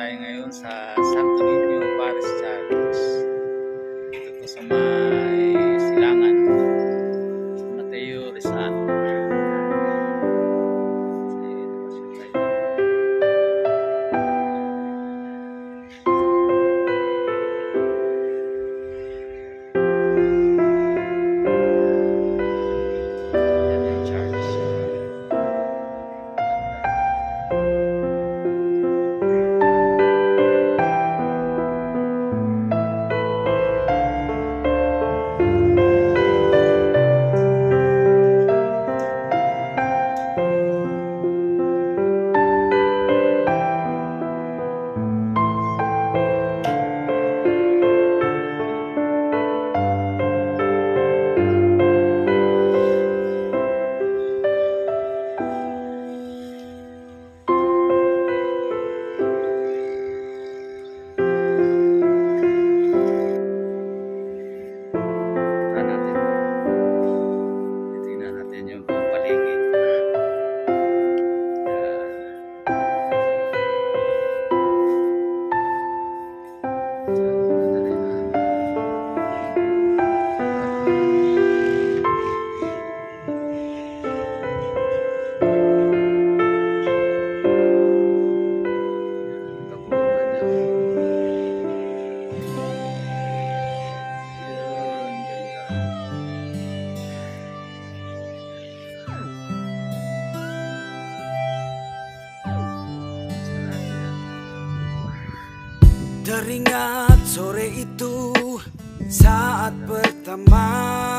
tayo ngayon sa Santo Niño Parish Church. Dito po sa may Silangan, San Mateo, Rizal. Teringat sore itu saat pertama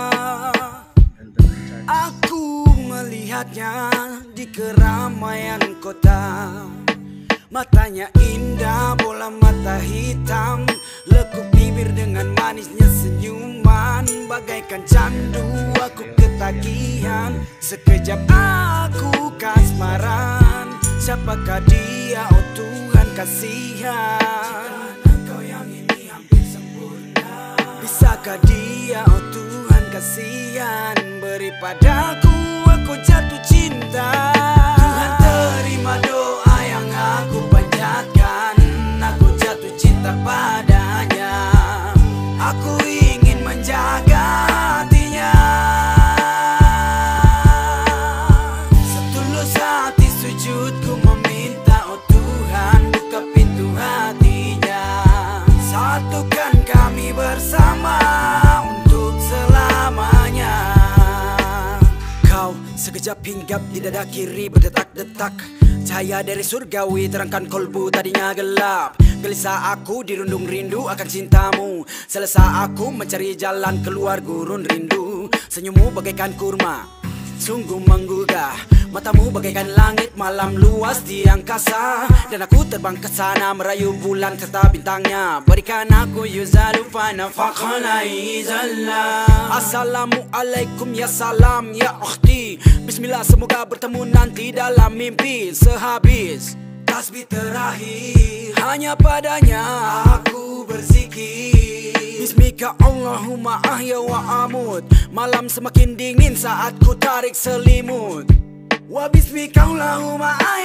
aku melihatnya di keramaian kota. Matanya indah, bola mata hitam, lekuk bibir dengan manisnya senyuman. Bagaikan candu aku ketagihan, sekejap aku kasmaran. Siapakah dia, oh Tuhan kasihan? Bisakah dia, oh Tuhan kasihan? Beri padaku, aku jatuh cinta. Tuhan terima doa yang aku panjatkan. Aku jatuh cinta padanya. Aku ingin menjaga hatinya. Setulus hati sujudku meminta, oh Tuhan buka pintu hatinya. Satukan kami bersama untuk selamanya. Kau sekejap hinggap di dada kiri berdetak-detak. Cahaya dari surgawi terangkan kolbu tadinya gelap. Gelisah aku dirundung rindu akan cintamu. Selesa aku mencari jalan keluar gurun rindu. Senyummu bagaikan kurma, sungguh menggugah. Matamu bagaikan langit malam luas di angkasa. Dan aku terbang ke sana merayu bulan serta bintangnya. Berikan aku yuzalu fanafakana izallah. Assalamualaikum ya salam ya ukhti. Bismillah semoga bertemu nanti dalam mimpi. Sehabis tasbih terakhir hanya padanya aku berzikir. Bismika Allahumma ahya wa amut. Malam semakin dingin saat ku tarik selimut. Wa bismika Allahumma